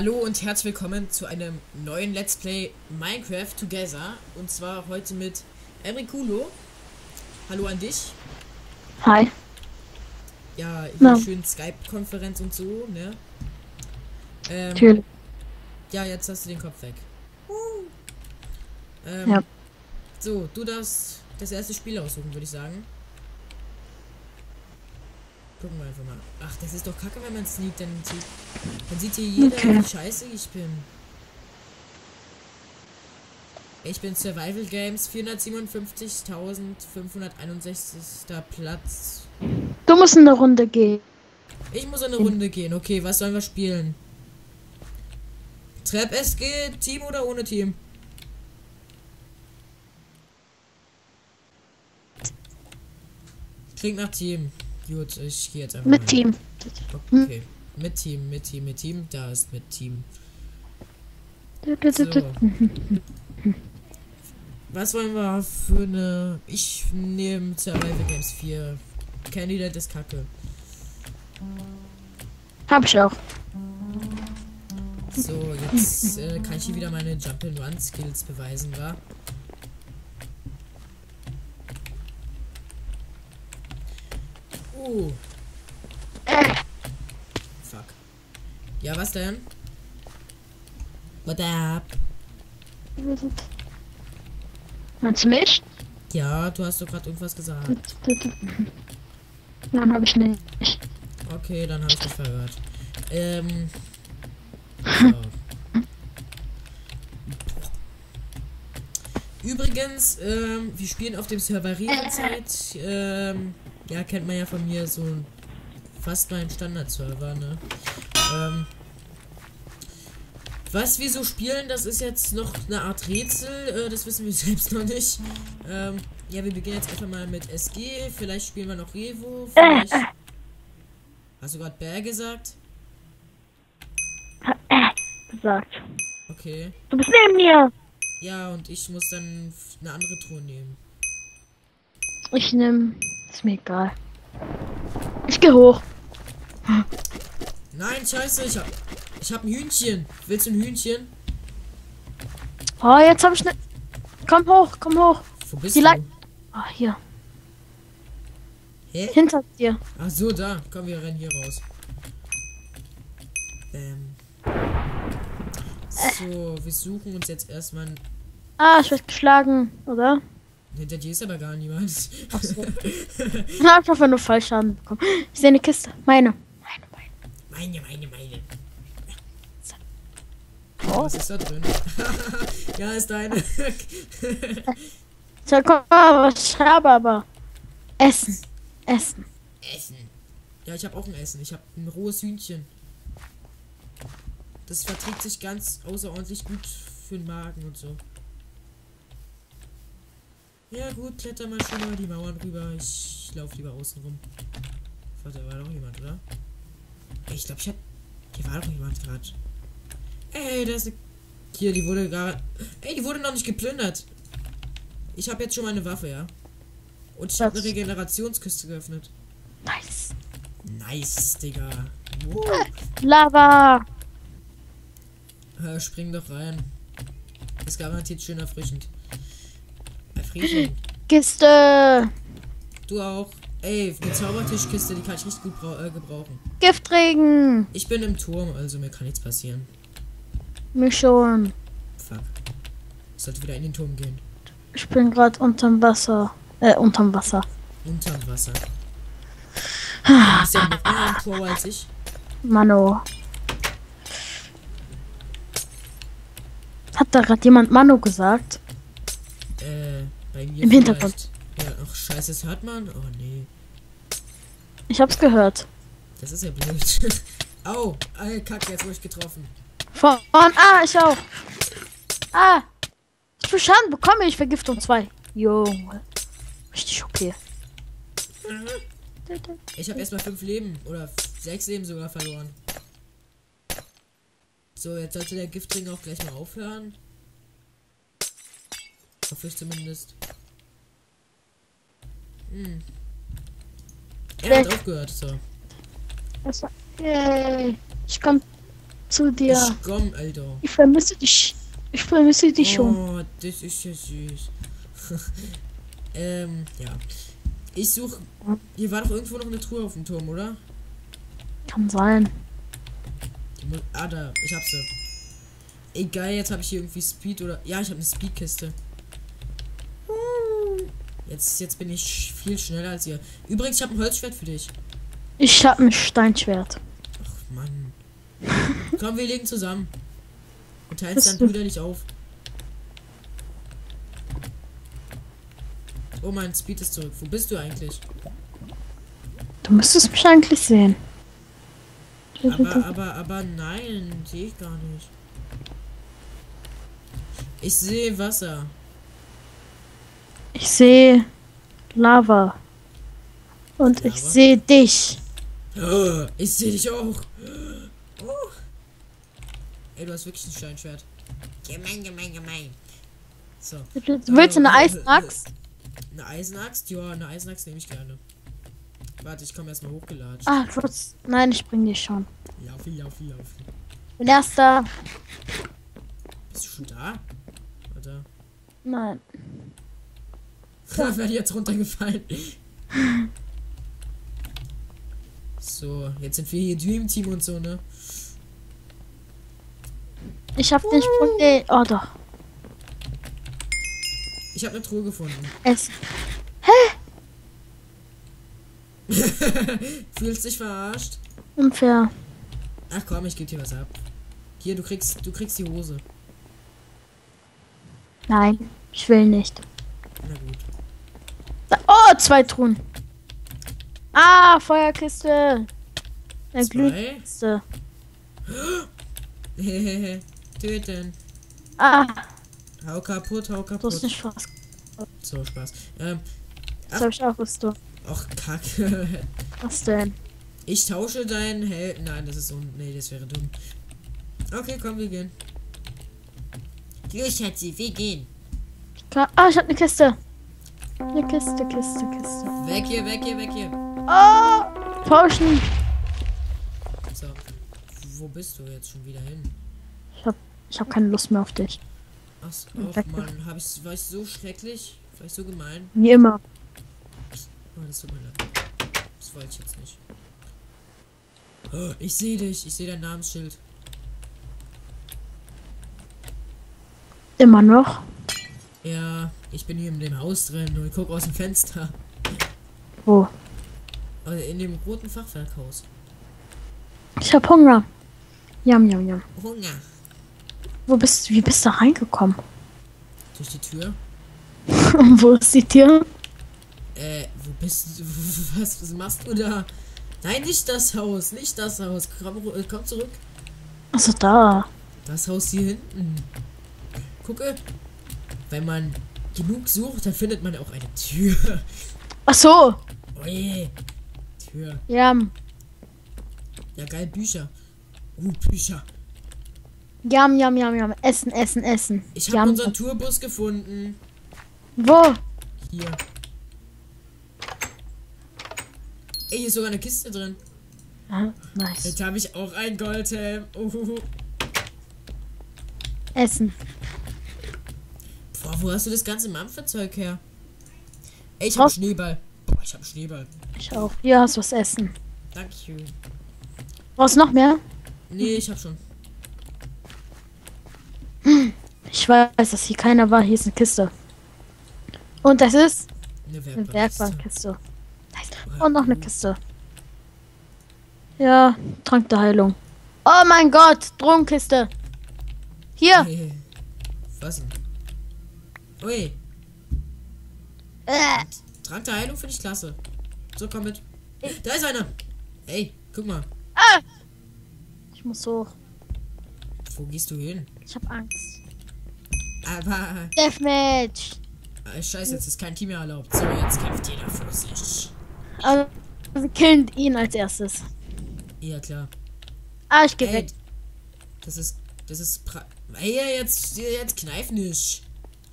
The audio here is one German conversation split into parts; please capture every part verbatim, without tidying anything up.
Hallo und herzlich willkommen zu einem neuen Let's Play Minecraft Together. Und zwar heute mit Emrikulo. Hallo an dich. Hi. Ja, hier Na, schön Skype-Konferenz und so, ne? Ähm, natürlich. ja, jetzt hast du den Kopf weg. Ähm, Ja. so, du darfst das erste Spiel aussuchen, würde ich sagen. Gucken wir einfach mal. Ach, das ist doch kacke, wenn man sneakt, dann sieht, dann sieht hier jeder, Okay. wie scheiße ich bin. Ich bin Survival Games vierhundertsiebenundfünfzigtausendfünfhunderteinundsechzig. Platz. Du musst in eine Runde gehen. Ich muss in eine Runde gehen. Okay, was sollen wir spielen? Trap S G, Team oder ohne Team? Klingt nach Team. Gut, ich gehe jetzt einfach Mit mal. Team. Hm. Okay. Mit Team, mit Team, mit Team. Da ist mit Team. So. Was wollen wir für eine. Ich nehme Survival Games vier. Candidate ist kacke. Hab ich auch. So, jetzt äh, kann ich hier wieder meine Jump-and-Run-Skills beweisen, wa? Uh. Fuck. Ja, was denn? What up? Meinst du mich? Ja, du hast doch gerade irgendwas gesagt. Nein, hab ich nicht. Okay, dann habe ich dich verhört. Ähm. So. Übrigens, ähm, wir spielen auf dem Server Revenzeit. Ähm, ja, kennt man ja von mir so fast mein Standard-Server, ne? Ähm. Was wir so spielen, das ist jetzt noch eine Art Rätsel. Äh, das wissen wir selbst noch nicht. Ähm, ja, wir beginnen jetzt einfach mal mit S G. Vielleicht spielen wir noch Revo. Vielleicht. Hast du gerade Bär gesagt? Gesagt. Okay. Du bist neben mir. Ja, und ich muss dann eine andere Truhe nehmen. Ich nehm. Ist mir egal. Ich geh hoch. Nein, scheiße, ich hab. Ich hab ein Hühnchen. Willst du ein Hühnchen? Oh, jetzt hab ich ne. Komm hoch, komm hoch. Wo bist Die du? Leit- Ah, hier. Hä? Hinter dir. Ach so, da. Komm, wir rennen hier raus. Ähm. So, wir suchen uns jetzt erstmal. Ein... Ah, ich werd geschlagen, oder? Hinter dir ist aber gar niemand. Ach so. Ich hab einfach nur Fallschaden bekommen. Ich sehe eine Kiste. Meine. Meine, meine. Meine, meine, meine. Oh. Was ist da drin? Ja, ist deine. So, guck mal, was ich habe, aber. Essen. Essen. Essen. Ja, ich habe auch ein Essen. Ich habe ein rohes Hühnchen. Das verträgt sich ganz außerordentlich gut für den Magen und so. Ja gut, kletter mal schon mal die Mauern rüber. Ich laufe lieber außen rum. Warte, da war doch jemand, oder? Ey, ich glaube, ich hab... Hier war doch jemand gerade. Ey, da ist eine... Hier, die wurde gerade... Ey, die wurde noch nicht geplündert. Ich habe jetzt schon mal eine Waffe, ja. Und ich habe eine Regenerationskiste geöffnet. Nice. Nice, Digga. Wow. Lava. Ja, spring doch rein. Ist garantiert schön erfrischend. Erfrischend. Kiste. Du auch. Ey, eine Zaubertischkiste, die kann ich richtig gut äh, gebrauchen. Giftregen. Ich bin im Turm, also mir kann nichts passieren. Mich schon. Fuck. Ich sollte wieder in den Turm gehen. Ich bin gerade unterm Wasser. Äh, unterm Wasser. Unterm Wasser. Du bist ja noch mehr im Tor als ich. Mano. Hat da gerade jemand Mano gesagt? Äh, bei mir Im Hintergrund. Ja, ach scheiße, das hört man? Oh nee. Ich hab's gehört. Das ist ja blöd. Au, ey, Kacke, jetzt wurde ich getroffen. Von. Ah, ich auch. Ah. Ich viel Schaden bekomme ich Vergiftung zwei. Junge. Richtig okay. Ich habe erstmal fünf Leben oder sechs Leben sogar verloren. So, jetzt sollte der Giftring auch gleich mal aufhören. Hoffe ich zumindest. Hm. Er hat aufgehört, so. Also, yay. Ich komm. zu dir. Ich komm, Alter. Ich vermisse dich. Ich vermisse dich schon. Oh, das ist ja süß. ähm, ja. Ich suche. Hier war doch irgendwo noch eine Truhe auf dem Turm, oder? Kann sein. Die mu- Ah, da. Ich hab sie. Egal, jetzt habe ich hier irgendwie Speed oder. Ja, ich habe eine Speedkiste. Jetzt, jetzt bin ich viel schneller als ihr. Übrigens, ich habe ein Holzschwert für dich. Ich hab ein Steinschwert. Ach, Mann. Komm, wir legen zusammen. Und teilen es Bist dann du- brüderlich auf. Oh, mein Speed ist zurück. Wo bist du eigentlich? Du müsstest mich eigentlich sehen. Aber, aber, aber nein, sehe ich gar nicht. Ich sehe Wasser. Ich sehe Lava. Und ich Lava? sehe dich. Oh, ich sehe dich auch. Oh. Ey, du hast wirklich ein Steinschwert. Gemein, gemein, gemein. So. Willst du eine Eisenaxt? Eine Eisenaxt? Ja, eine Eisenaxt nehme ich gerne. Warte, ich komme erstmal hochgelatscht. Ah, kurz. Nein, ich bring dich schon. Laufi, laufi, laufi. Bin erster. Bist du schon da? Warte. Nein. Da wäre jetzt runtergefallen. So, jetzt sind wir hier Dream Team und so, ne? Ich hab den Sprung. Nee. Oh doch. Ich habe eine Truhe gefunden. Es. Fühlst dich verarscht? Unfair. Ach komm, ich gebe dir was ab. Hier, du kriegst, du kriegst die Hose. Nein, ich will nicht. Na gut. Da, oh, zwei Truhen. Ah, Feuerkiste. Eine Zwei? Glühkiste. Hehehe. Töten. Ah, Hau kaputt, hau du hast kaputt. nicht was. So, Spaß. Ähm, Das hab ich auch Rüstung. ach, Kacke. Was denn? Ich tausche deinen Held. Nein, das ist so. Nee, das wäre dumm. Okay, komm, wir gehen. Los, Schatzi, wir gehen. Ka- Ah, ich hab eine Kiste. Eine Kiste, Kiste, Kiste. Weg hier, weg hier, weg hier. Oh, tauschen. So. Wo bist du jetzt schon wieder hin? Ich hab, ich hab keine Lust mehr auf dich. Ach, so, Hm, ach weg. Mann, hab ich, war ich so schrecklich? War ich so gemein? Wie immer. Oh, das tut mir leid. Das wollte ich jetzt nicht. Oh, ich sehe dich. Ich sehe dein Namensschild. Immer noch. Ja, ich bin hier in dem Haus drin und guck aus dem Fenster. Wo? Also in dem roten Fachwerkhaus. Ich hab Hunger. Jam, jam, jam. Hunger. Wo bist du? Wie bist du reingekommen? Durch die Tür. Und wo ist die Tür? Äh, wo bist du? Was, was machst du da? Nein, nicht das Haus. Nicht das Haus. Komm, ru- äh, komm zurück. Also da. Das Haus hier hinten. Gucke. Wenn man genug sucht, dann findet man auch eine Tür. Ach so. Oje. Tür. Jam. Ja, geil, Bücher. Uh, Bücher. Jam, jam, jam, jam. Essen, essen, essen. Ich habe Jam. unseren Tourbus gefunden. Wo? Hier. Ey, hier ist sogar eine Kiste drin. Ah, nice. Jetzt habe ich auch ein Goldhelm. Uhuhu. Essen. Boah, wo hast du das ganze Mampferzeug her? Ey, ich habe Was? Schneeball. Boah, ich habe Schneeball. Ich auch. Hier hast du was essen. Dankeschön. Brauchst du noch mehr? Nee, ich habe schon. Ich weiß, dass hier keiner war. Hier ist eine Kiste. Und das ist Eine eine Werkbankkiste. Werkbankkiste. Nice. Und noch eine Kiste. Ja, Trank der Heilung. Oh mein Gott, Drogenkiste. Hier. Hey, was denn? Ui, Äh, Trank der Heilung finde ich klasse. So, komm mit. Da ist einer. Ey, guck mal. ich muss hoch. Wo gehst du hin? Ich hab Angst. Aber, Deathmatch. äh, scheiße, jetzt ist kein Team mehr erlaubt. So, jetzt kämpft jeder für sich. Also, wir killen ihn als erstes. Ja, klar. Ah, ich geh Ey, weg. das ist, das ist pra Ey, jetzt, jetzt kneif nicht.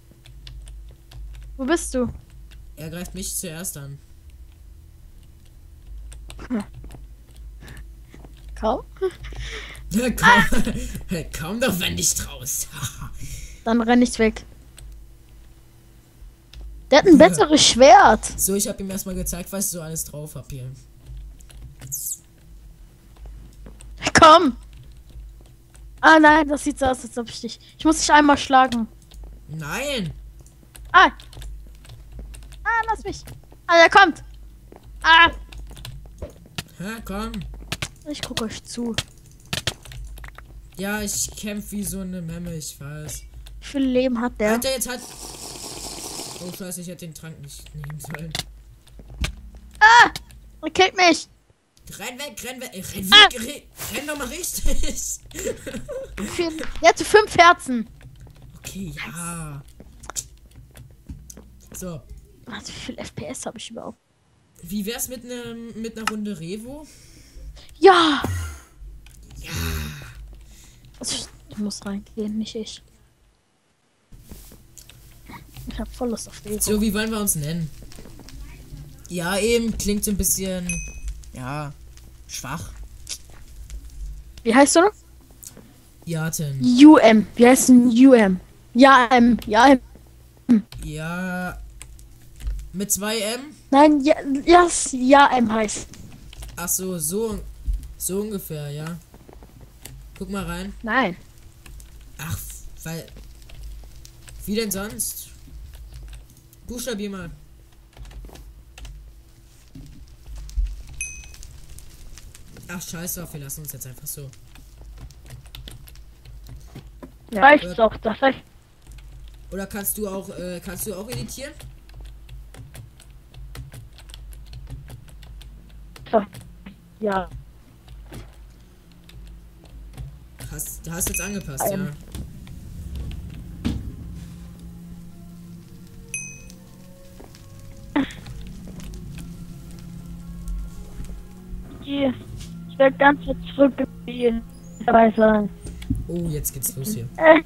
Wo bist du? Er greift mich zuerst an. Kaum. Ja, komm. Komm doch, wenn dich traust. Dann renn ich weg. Der hat ein besseres Schwert. So, ich habe ihm erstmal gezeigt, was ich so alles drauf hab hier. Komm. Ah nein, das sieht so aus, als ob ich dich... Ich muss dich einmal schlagen. Nein. Ah. Ah, lass mich. Ah, der kommt. Ah. Hä, komm. Ich gucke euch zu. Ja, ich kämpfe wie so eine Memme, ich weiß. Wie viel Leben hat der? Alter, jetzt hat... Oh, scheiße, ich hätte den Trank nicht nehmen sollen. Ah. Er killt mich. Renn weg, renn weg, renn Ah. weg, renn, renn doch mal richtig. Für, der hatte fünf Herzen. Okay, ja. So, Warte, wie viel F P S habe ich überhaupt? wie wär's mit einer mit einer Runde Revo? Ja. Ja. Also, du musst reingehen, nicht ich. Ich hab voll Lust auf Revo. So, wie wollen wir uns nennen? Ja, eben, klingt so ein bisschen, ja, schwach. Wie heißt du noch? Jaten. U M. Wie heißt denn U M? Ja, M. Ja, M. Ja. Mit zwei M? Nein, ja, yes, ja, M heißt. Ach so, so, so ungefähr, ja. Guck mal rein. Nein. Ach, weil, wie denn sonst? Buchstabier mal. Ach, scheiß drauf, wir lassen uns jetzt einfach so. Ja, reicht doch, das heißt. Oder kannst du auch, äh, kannst du auch editieren? Doch. Ja. Hast, du hast jetzt angepasst, Ähm. ja. Ich werde ganz jetzt zurückgehen. Dabei sein. Oh, jetzt geht's los hier. Äh.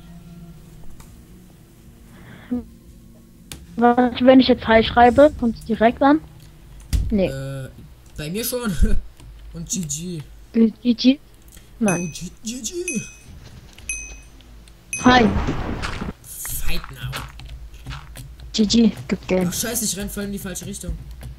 Was, wenn ich jetzt Hi schreibe, kommt es direkt an? Nee. Äh, bei mir schon. Und G G. G G? Oh, Nein. G G. Hi. Fight now. G G. Gibt Game. Ach, scheiße, ich renn voll in die falsche Richtung.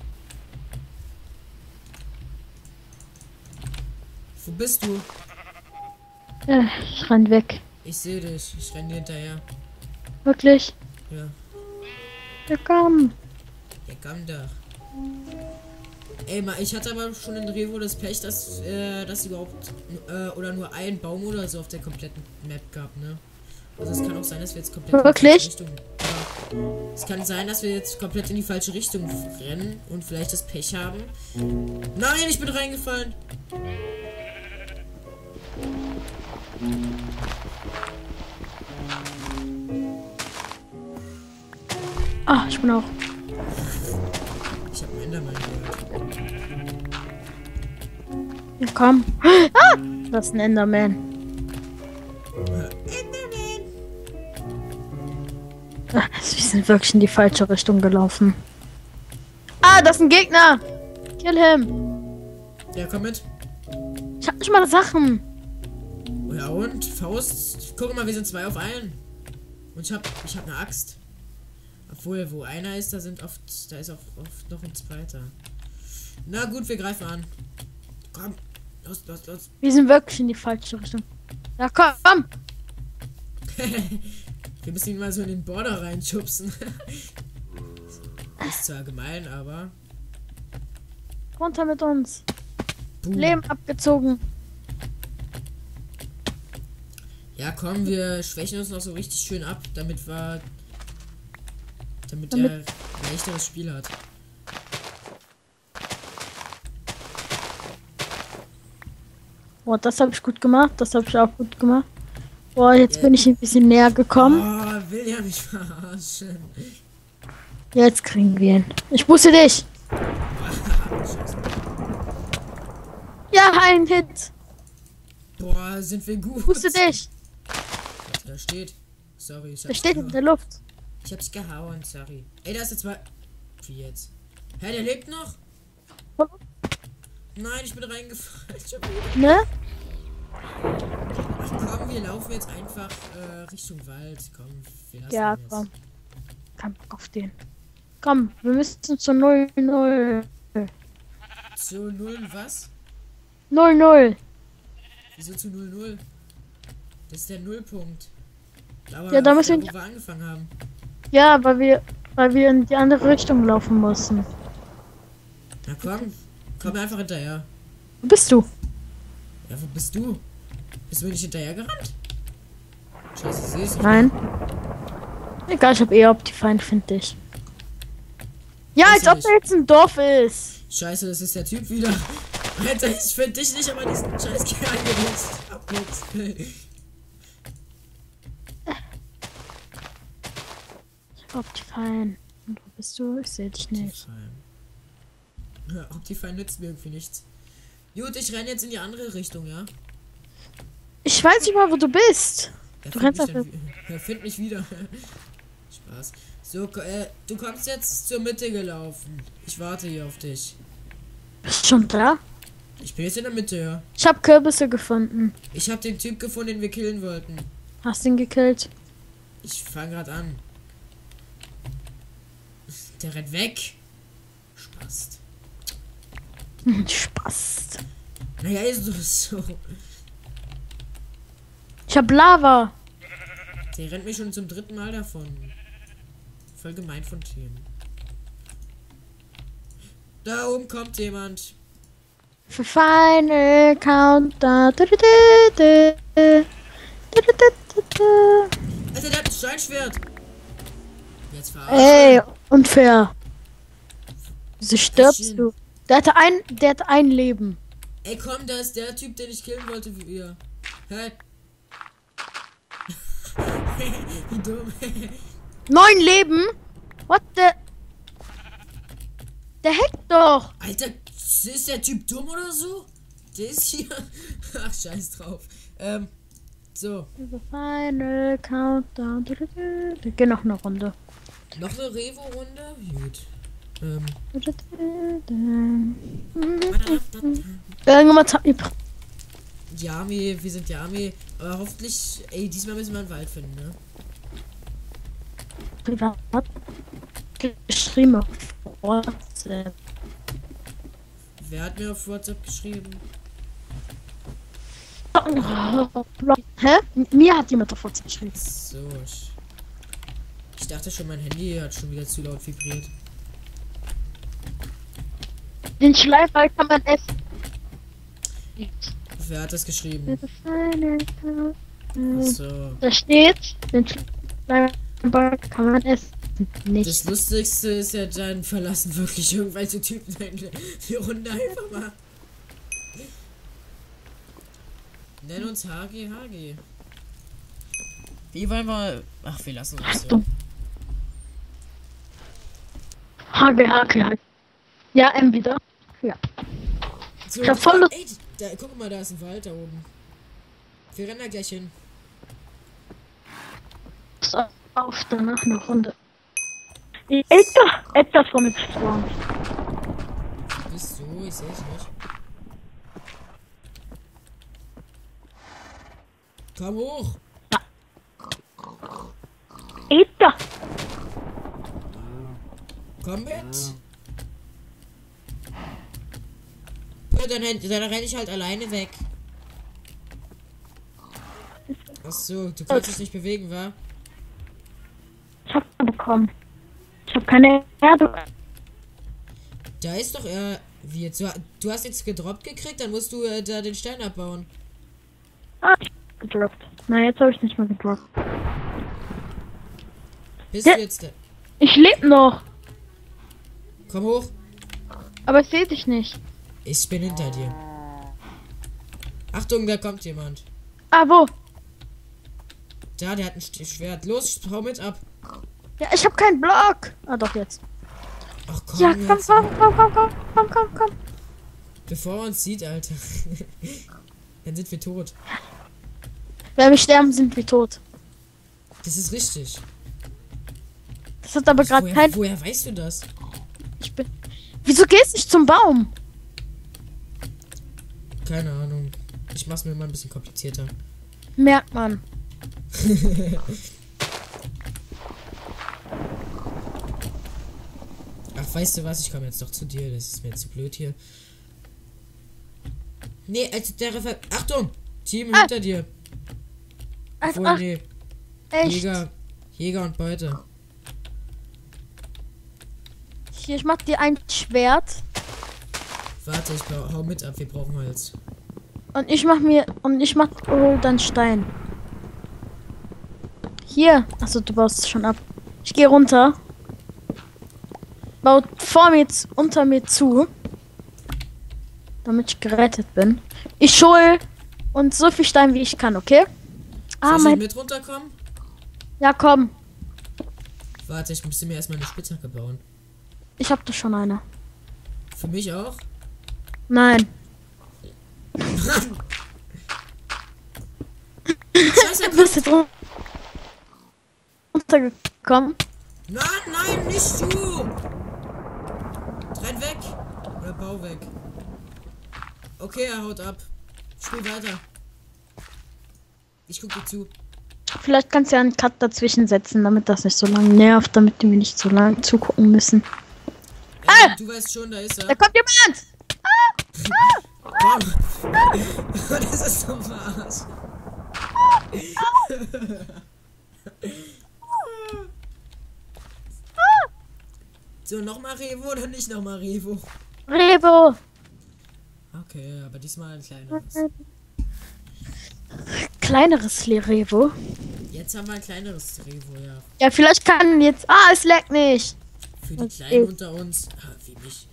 Wo bist du? Äh, ich renn weg. Ich sehe dich. Ich renn dir hinterher. Wirklich? Ja. Ja, komm. Ja, komm doch. Ey, mal, ich hatte aber schon in Revo das Pech, dass, äh, dass überhaupt, äh, oder nur ein Baum oder so auf der kompletten Map gab, ne? Also es kann auch sein, dass wir jetzt komplett Wirklich? in die falsche Richtung. Ja. Es kann sein, dass wir jetzt komplett in die falsche Richtung rennen und vielleicht das Pech haben. Nein, ich bin reingefallen. Ah, ich bin auch. Ich hab einen Enderman gehört. Ja, komm. Ah! Das ist ein Enderman. Enderman! Ah, wir sind wirklich in die falsche Richtung gelaufen. Ah, das ist ein Gegner. Kill him. Ja, komm mit. Ich hab nicht mal Sachen. Ja und? Faust? Guck mal, wir sind zwei auf einen. Und ich hab, ich hab eine Axt. Obwohl, wo einer ist, da sind oft, da ist auch oft noch ein zweiter. Na gut, wir greifen an. Komm, los, los, los. Wir sind wirklich in die falsche Richtung. Ja, komm. Wir müssen ihn mal so in den Border reinschubsen. Ist zwar gemein, aber... Runter mit uns. Boom. Leben abgezogen. Ja, komm, wir schwächen uns noch so richtig schön ab, damit wir... Damit, Damit- er ein leichteres Spiel hat. Boah, das habe ich gut gemacht. Das habe ich auch gut gemacht. Boah, jetzt Ja. bin ich ein bisschen näher gekommen. Oh, will ja mich verarschen. Jetzt kriegen wir ihn. Ich buße dich. Scheiße. Ja, ein Hit. Boah, sind wir gut. Buße dich. Warte, da steht. Sorry, ich Er hab's steht in gehauen. der Luft. Ich hab's gehauen, sorry. Ey, da ist jetzt mal. Wie jetzt? Hä, der lebt noch? Nein, ich bin reingefallen. Schon wieder. Ne? Ach komm, wir laufen jetzt einfach äh, Richtung Wald. Komm, wir lassen Ja, ihn jetzt. komm. Kein Bock auf den. Komm, wir müssen zu null null. Zu null was? null null. Wieso zu null null? Das ist der Nullpunkt. Aber Ja, da müssen wo wir- wir angefangen haben. Ja, weil wir, weil wir in die andere Richtung laufen mussten. Na komm, komm mir einfach hinterher. Wo bist du? Ja, wo bist du? Bist du mir nicht hinterher gerannt? Scheiße, ich seh's nicht. Nein. Egal, ich hab eh Optifine, finde ich. Ja, als Weiß ob ich da jetzt ein Dorf ist. Scheiße, das ist der Typ wieder. Alter, ich finde dich nicht, aber diesen scheiß Kerl gelöst. Ab jetzt. Ich hab Optifine. Und wo bist du? Ich sehe dich nicht. Ja, Optifine nützt mir irgendwie nichts. Gut, ich renne jetzt in die andere Richtung, ja? Ich weiß nicht mal, wo du bist. Er Du findet rennst mich, dann, wi- er findet mich wieder. Spaß. So, ko- äh, du kommst jetzt zur Mitte gelaufen. Ich warte hier auf dich. Bist du schon da? Ich bin jetzt in der Mitte, ja. Ich hab Kürbisse gefunden. Ich habe den Typ gefunden, den wir killen wollten. Hast ihn gekillt? Ich fange gerade an. Der rennt weg. Spaß. Hm, Spaß. Naja, ist doch so. Ich hab Lava. Der rennt mich schon zum dritten Mal davon. Voll gemein von Themen. Da oben kommt jemand. Für Final Countdown. Du, du, du, du. Du, du, du, du. Alter, der hat ein Steinschwert. Jetzt verarschen. Ey, unfair. Wieso stirbst Äschchen. du? Der hatte ein, der hatte ein Leben. Ey, komm, da ist der Typ, den ich killen wollte wie ihr. Hä? Wie dumm. Neun Leben? What the? Der hackt doch. Alter, ist der Typ dumm oder so? Der ist hier. Ach, scheiß drauf. Ähm, so. The Final Countdown. Du, du, du. Wir gehen noch eine Runde. Noch eine Revo-Runde? Gut. Ähm. Du, du, du, du. Irgendwas hat mir. Die Armee, wir sind die Armee. Aber hoffentlich, ey, diesmal müssen wir einen Wald finden, ne? Privat geschrieben auf WhatsApp. Wer hat mir auf WhatsApp geschrieben? Hä? Mir hat jemand auf WhatsApp geschrieben. So. Ich, ich dachte schon, mein Handy hat schon wieder zu laut vibriert. Den Schleifer kann man essen. Wer hat das geschrieben? Ach so. Da steht, den Schleifer kann man essen. Nicht. Das Lustigste ist ja, dann verlassen wirklich irgendwelche Typen die Runde einfach mal. Nenn uns H G H G. Wie wollen wir. Ach, wir lassen uns so. Achtung. Hake, Hake, Hake. Ja, M wieder. Ja. So, Ich hab voll Lust- ey, da, guck mal, da ist ein Wald da oben. Wir rennen da gleich hin. Pass auf, danach eine Runde. Edgar, Edgar von mir gespawnt. Bist du? Ich seh's nicht. Komm hoch! Edgar. Komm mit! Ja, dann, renn- dann renne ich halt alleine weg. Ach so, du kannst dich nicht bewegen, wa? Ich hab bekommen. Ich hab keine Erde. Da ist doch er. Wie jetzt? Du, du hast jetzt gedroppt gekriegt, dann musst du äh, da den Stein abbauen. Ah, ich hab gedroppt. Na, jetzt habe ich nicht mehr gedroppt. Bist Ja. du jetzt da? Ich lebe noch, Komm hoch. aber ich sehe dich nicht. Ich bin hinter dir. Achtung, da kommt jemand. Ah, wo? Da, der hat ein Sch- Schwert. Los, hau mit ab. Ja, ich habe keinen Block. Ah, doch jetzt. Ach komm, Ja, komm, jetzt. komm, komm, komm, komm, komm, komm, komm. Bevor er uns sieht, Alter. Dann sind wir tot. Wenn wir sterben, sind wir tot. Das ist richtig. Das hat aber gerade woher, kein. woher weißt du das? Ich bin. Wieso gehst du nicht zum Baum? Keine Ahnung. Ich mach's mir mal ein bisschen komplizierter. Merkt man. Ach, weißt du was? Ich komme jetzt doch zu dir. Das ist mir zu blöd hier. Nee, also der Refer Achtung! Team Ah. hinter dir. Also, Obwohl, ach, nee. echt? Jäger. Jäger und Beute. Hier, ich mach dir ein Schwert. Warte, ich bau, hau mit ab. Wir brauchen Holz. Und ich mach mir. Und ich mach hol dann Stein. Hier. Achso, du baust es schon ab. Ich gehe runter. Baut vor mir, z- unter mir zu. Damit ich gerettet bin. Ich hol und so viel Stein wie ich kann, okay? Ah, Soll ich mein. mit runterkommen? Ja, komm. Warte, ich müsste mir erstmal eine Spitzhacke bauen. Ich hab doch schon eine. Für mich auch? Nein. Scheiße, Du bist jetzt run- runtergekommen. nein, nein, nicht du! Renn weg! Oder bau weg. Okay, er haut ab. Spiel weiter. Ich guck dir zu. Vielleicht kannst du ja einen Cut dazwischen setzen, damit das nicht so lange nervt, damit die mir nicht so lange zugucken müssen. Ey, du weißt schon, da ist Da er. kommt jemand! Komm. Das ist doch Arsch. So, nochmal Revo oder nicht nochmal Revo? Revo! Okay, aber diesmal ein kleineres. Kleineres Le- Revo. Jetzt haben wir ein kleineres Revo, ja. Ja, vielleicht kann jetzt. Ah, es leckt nicht! Für die Okay. Kleinen unter uns. Ah, wie mich.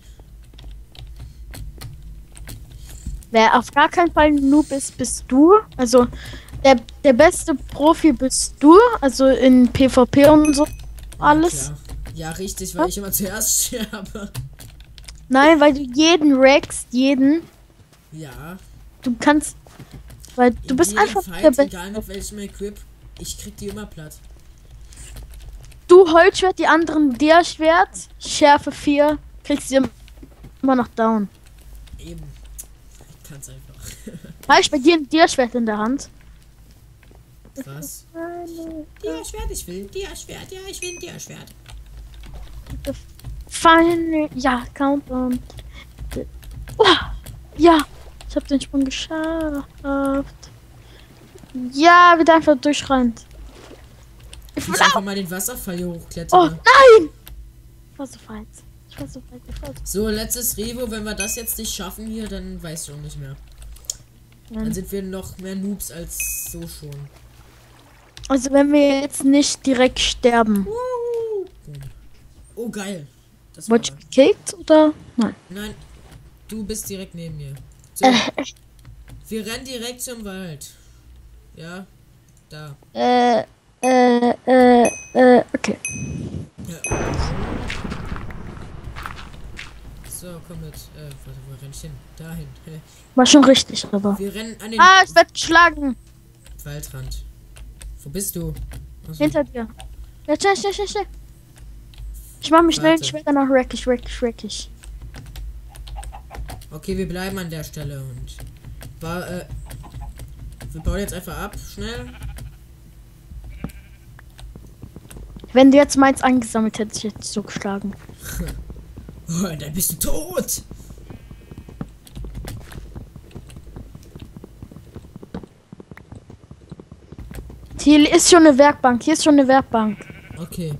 Wer auf gar keinen Fall ein Noob ist, bist du. Also, der, der beste Profi bist du. Also in PvP und so. Alles. Ja, ja, richtig, weil ich immer zuerst sterbe. Nein, weil du jeden rackst, jeden. Ja. Du kannst. Weil du In bist jedem einfach Fight, der Beste. egal mit welchem Equip, ich krieg die immer platt. Du Holzschwert, die anderen der Schwert. Schärfe vier. Kriegst du immer noch down. Eben. Ich kann's einfach. Habe ich bei dir ein Dia-Schwert in der Hand? Was? Dia-Schwert, ich will Dia-Schwert, ja, ich will ein Dia-Schwert. Final. Ja, Countdown. Oh, ja, ich habe den Sprung geschafft. Ja, wieder einfach durchrennt. Ich Ich will muss auch. einfach mal den Wasserfall hier hochklettern. Oh nein! Ich war so weit. Ich war so weit. Ich war so So, letztes Revo, wenn wir das jetzt nicht schaffen hier, dann weiß ich auch nicht mehr. Dann weit. sind wir noch mehr Noobs als so schon. Also wenn wir jetzt nicht direkt sterben. Boom. Oh, geil. Das war, Wurde ich gekickt oder? Nein. nein, du bist direkt neben mir. So, Äh, wir rennen direkt zum Wald. Ja, da. äh, äh, äh, äh, okay. Ja. So, komm mit. Äh, warte, wo renn ich hin? Dahin. War schon richtig, aber. Wir rennen an den Ah, ich werde geschlagen. Waldrand. Wo bist du? Achso. Hinter dir. Ja, schnell, schnell, schnell, schnell. Ich mach mich schnell, Warte. ich werde danach wreckig, wreckig, wreckig. Okay, wir bleiben an der Stelle und ba äh, wir bauen jetzt einfach ab, schnell. Wenn du jetzt meins angesammelt hättest, ich jetzt so geschlagen. Oh, dann bist du tot. Hier ist schon eine Werkbank, hier ist schon eine Werkbank. Okay.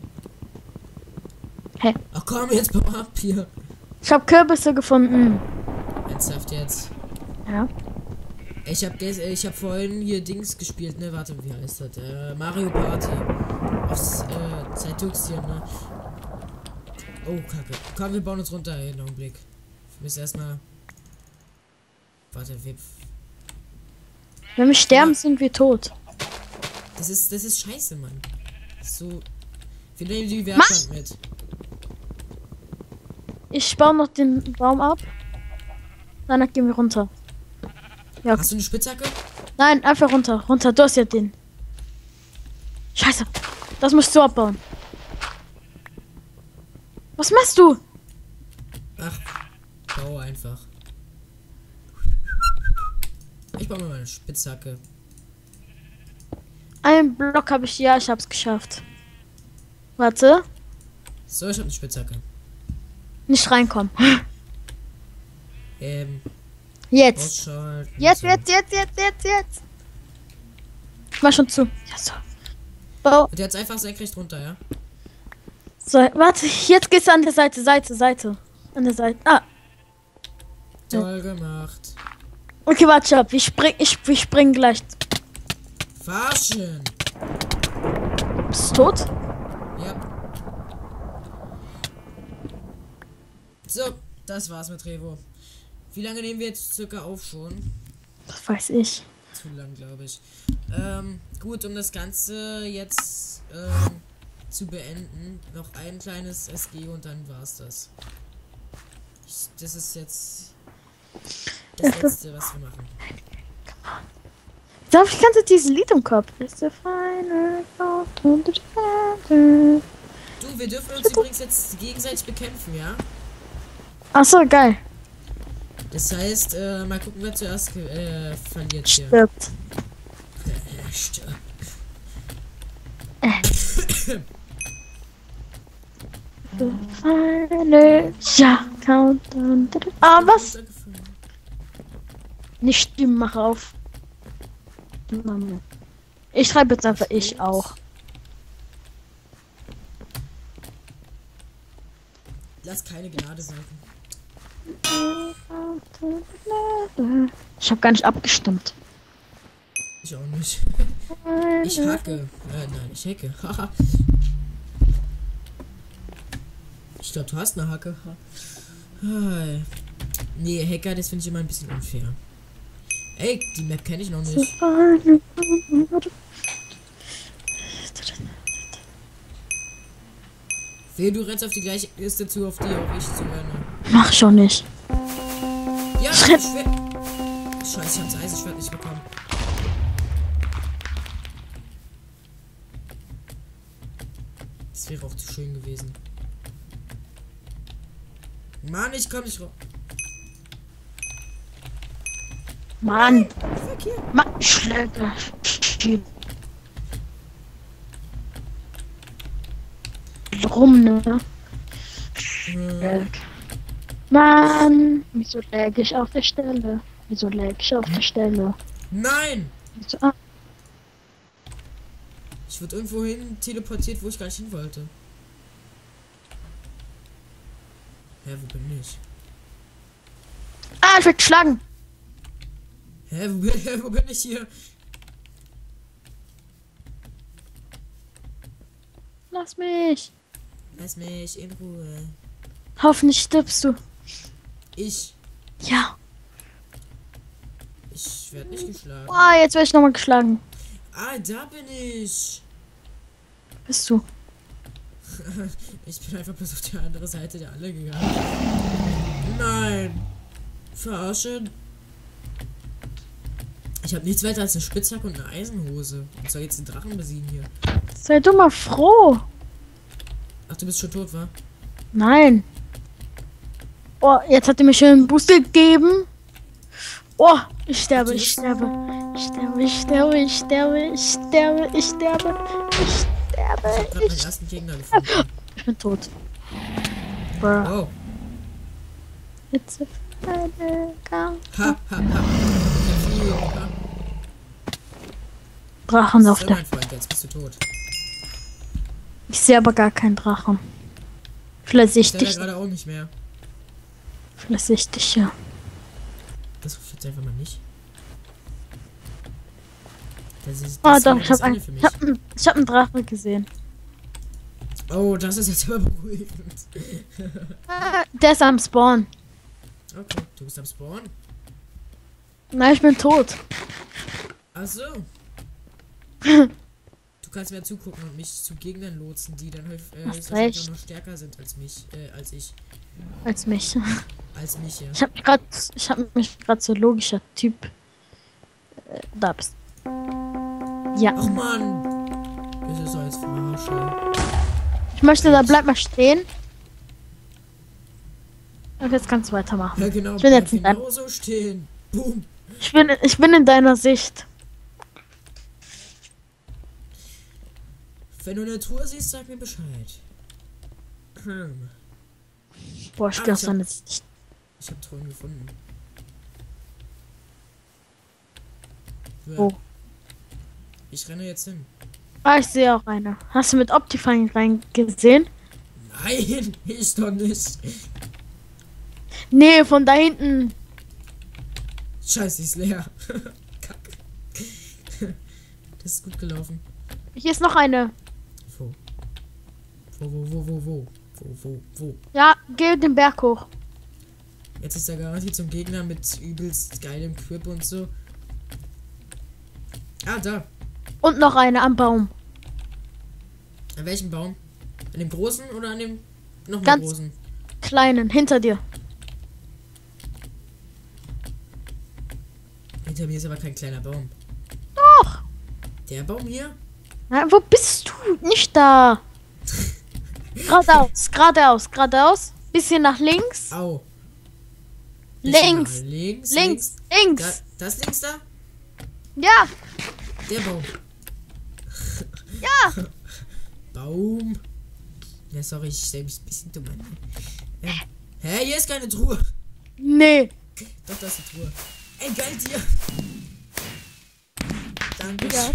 Hä? Ach komm, jetzt bau ab hier. Ich habe Kürbisse gefunden. Ernsthaft jetzt. Ja. Ich hab ges- äh, ich hab vorhin hier Dings gespielt, ne? Warte, wie heißt das? Äh, Mario Party. Aufs äh, Zeitux hier, ne? Oh, Kacke. Komm, wir bauen uns runter. Einen Augenblick. Wir müssen erstmal. Warte, wir. Wenn wir sterben, sind wir tot. Das ist, das ist scheiße, Mann. So. Wir nehmen die Werkbank mit. Ich baue noch den Baum ab. Danach gehen wir runter. Ja. Hast du eine Spitzhacke? Nein, einfach runter. Runter. Du hast ja den. Scheiße. Das musst du abbauen. Was machst du? Ach, bau einfach. Ich baue mal meine Spitzhacke. einen Block habe ich, ja, ich hab's geschafft. Warte, So, ich hab eine Spitzhacke. nicht reinkommen. Ähm, Jetzt. ausschalten. Jetzt, so. jetzt, jetzt, jetzt, jetzt, jetzt. Ich mach schon zu. Ja, so. Oh, Und jetzt einfach senkrecht runter, ja? so, warte, jetzt gehst du an der Seite, Seite, Seite. An der Seite. Ah, Toll gemacht. okay, warte ab. Ich spring, ich, ich spring gleich. Verarschen. Bist du tot? Ja. So, das war's mit Revo. Wie lange nehmen wir jetzt circa auf schon? Das weiß ich. Zu lang, glaube ich. Ähm, gut, um das Ganze jetzt ähm, zu beenden, noch ein kleines S G und dann war's das. Ich, das ist jetzt das Letzte, was wir machen. Darf ich kannte dieses Lied im Kopf? Ist der feine Du, wir dürfen uns übrigens jetzt gegenseitig bekämpfen, ja? Achso, geil. Das heißt, äh, mal gucken, wer zuerst äh, verliert hier. Stirbt. Äh, stirbt. Feine, ja, Countdown. Ah, was? Nicht stimmen, mach auf. Ich schreibe jetzt einfach ich auch. Lass keine Gnade sein. Ich habe gar nicht abgestimmt. Ich auch nicht. Ich hacke. Äh, nein, ich hacke. Haha. Ich glaube, du hast eine Hacke. Hi. Nee, Hacker, das finde ich immer ein bisschen unfair. Ey, die Map kenne ich noch nicht. Wehe, du rennst auf die gleiche Liste zu, auf die auch ich zu renne. Mach schon nicht. Ja, schwer. Scheiße, ich hab's Eisenschwert nicht bekommen. Das wäre auch zu schön gewesen. Mann, ich komm nicht raus. Mann. Fuck hier. Mann, Schläge. Warum, ne? Hm. Mann. Wieso lag ich auf der Stelle? Wieso lag ich auf der Stelle? Nein! Wieso, ah. Ich wurde irgendwo hin teleportiert, wo ich gar nicht hin wollte. Hä, wo bin ich? ah, ich werd geschlagen. Hä, wo bin, hä, wo bin ich hier? Lass mich. Lass mich in Ruhe. Hoffentlich stirbst du. Ich. Ja. Ich werde nicht geschlagen. Ah, jetzt werde ich nochmal geschlagen. Ah, da bin ich. Bist du? Ich bin einfach bloß auf die andere Seite der alle gegangen. Nein. Verarschen. Ich habe nichts weiter als eine Spitzhacke und eine Eisenhose. Ich soll jetzt den Drachen besiegen hier. Sei du mal froh. Ach, du bist schon tot, wa? Nein. Oh, jetzt hat er mir schön einen Boost gegeben. Oh, ich sterbe, ich sterbe. Ich sterbe, ich sterbe, ich sterbe, ich sterbe, ich sterbe, ich sterbe. Ich hab grad meinen ersten Gegner gefunden. Ich bin tot. Bruh. Oh. It's a final count. Ha, ha, ha. Ich hab viel, ha. Drachen auf So, der. mein Freund, jetzt bist du tot. Ich sehe aber gar keinen Drachen. Vielleicht sehe ich Ich stelle dich. gerade auch nicht mehr. Vielleicht sehe ich dich ja. Das ruft jetzt einfach mal nicht. Das ist, Ah, das doch, wäre ich das habe Ende für einen, mich. ich hab einen, ich hab einen Drachen gesehen. Oh, das ist jetzt aber beruhigend. Ah, der ist am Spawn. Okay, du bist am Spawn. Nein, ich bin tot. Ach so. Du kannst mir zugucken und mich zu Gegnern lotsen, die dann äh, Hast höchstwahrscheinlich recht. auch noch stärker sind als mich, äh, als ich. Als mich. Als mich, ja. Ich habe mich gerade, ich habe mich gerade so logischer Typ. Äh, da bist. Ja. Ach man! Das ist so als Verarsche. Ich möchte, da bleib mal stehen. Und jetzt kannst du weitermachen. Ja genau, Ich bin jetzt bleib in deinem- genau so stehen. Boom. Ich bin, ich bin in deiner Sicht. Wenn du eine Truhe siehst, sag mir Bescheid. Hm. Boah, ich Ah, gehe ich aus hab- seiner Sicht. Ich habe Truhen gefunden. Ja. Oh. Ich renne jetzt hin. Ah, ich sehe auch eine. Hast du mit Optifine reingesehen? Nein, ich doch nicht. Nee, von da hinten. Scheiße, die ist leer. Kacke. Das ist gut gelaufen. Hier ist noch eine. Wo? Wo, wo, wo, wo, wo? Wo, wo, wo? Ja, geh den Berg hoch. Jetzt ist er garantiert zum Gegner mit übelst geilem Quip und so. Ah, da. Und noch eine am Baum. An welchem Baum? An dem großen oder an dem noch mal Ganz- großen? Kleinen, hinter dir. Hinter mir ist aber kein kleiner Baum. Doch. Der Baum hier? Na, wo bist du? Nicht da. Geradeaus, geradeaus, geradeaus. Bisschen nach links. Au. Links. Mal Links. Links, Da, links. das links da? Ja, Der Baum. ja. Baum. Ja, sorry, ich stell mich ein bisschen dumm an. Äh, hä, hier ist keine Truhe. Nee. Doch, das ist eine Truhe. Ey, geil dir. Danke. Ja.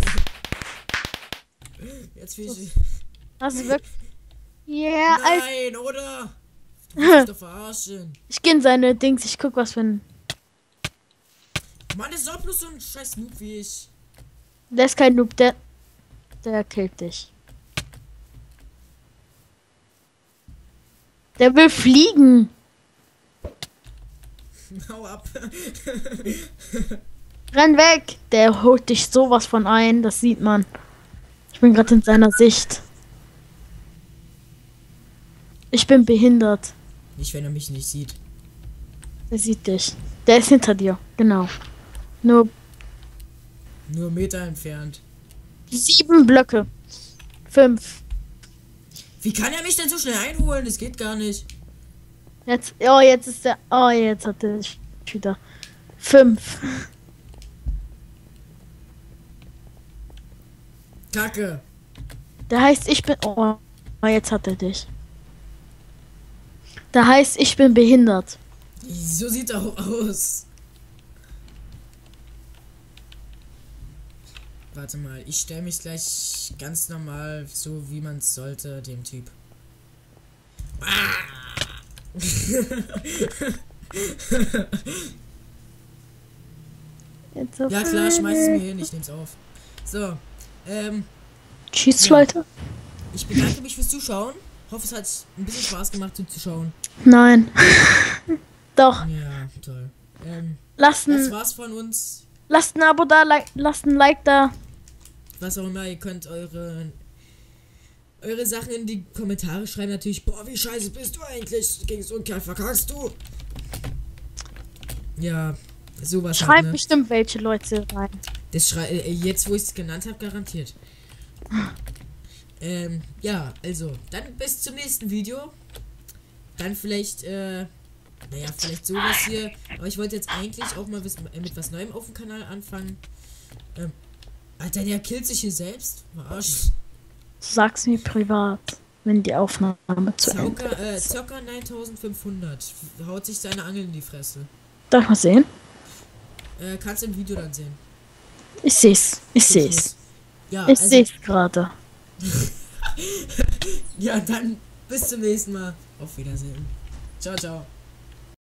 Jetzt will ich. Hast du wirklich? Ja, Alter. Nein, oder? Du musst mich doch verarschen. Ich geh in seine Dings, ich guck was für ein. Mann, das ist doch bloß so ein scheiß Noob wie ich. Der ist kein Noob, der. Der killt dich. Der will fliegen. Hau ab. Renn weg. Der holt dich sowas von ein, das sieht man. Ich bin gerade in seiner Sicht. Ich bin behindert. Nicht, wenn er mich nicht sieht. Er sieht dich. Der ist hinter dir, genau. Nur Nur einen Meter entfernt. sieben Blöcke. Fünf. Wie kann er mich denn so schnell einholen? Das geht gar nicht. Jetzt, oh, jetzt ist der. Oh, jetzt hat er sich wieder. Fünf. Kacke. Der heißt, ich bin. Oh, jetzt hat er dich. Der heißt, ich bin behindert. So sieht er auch aus. Warte mal, ich stelle mich gleich ganz normal, so wie man es sollte, dem Typ. Ah! Jetzt auf Ja klar, schmeiß es mir hin, ich nehm's auf. So, ähm, Tschüss, Ja. Leute. ich bedanke mich fürs Zuschauen. Hoffe, es hat ein bisschen Spaß gemacht zuzuschauen. Nein. Doch. Ja, toll. Ähm, Lasst das ein, war's von uns. lasst ein Abo da, like, lasst ein Like da. Was auch immer, ihr könnt eure eure Sachen in die Kommentare schreiben. Natürlich, boah, wie scheiße bist du eigentlich? Gegen so einen Kerl verkackst du. Ja, sowas halt, Schreibt ne? bestimmt welche Leute rein. Das schrei äh, jetzt, wo ich es genannt habe, garantiert. Ähm, ja, also, dann bis zum nächsten Video. Dann vielleicht, äh, naja, vielleicht sowas hier. Aber ich wollte jetzt eigentlich auch mal was, äh, mit was Neuem auf dem Kanal anfangen. Ähm, Alter, der killt sich hier selbst. Arsch. Sag's mir privat, wenn die Aufnahme zu Ende Zauker, äh, ist. Zocker neuntausendfünfhundert haut sich seine Angel in die Fresse. Darf ich mal sehen? Äh, kannst du im Video dann sehen. Ich seh's. Ich Zum seh's. Schluss. Ja, Ich also, seh's gerade. ja, dann bis zum nächsten Mal. Auf Wiedersehen. Ciao, ciao.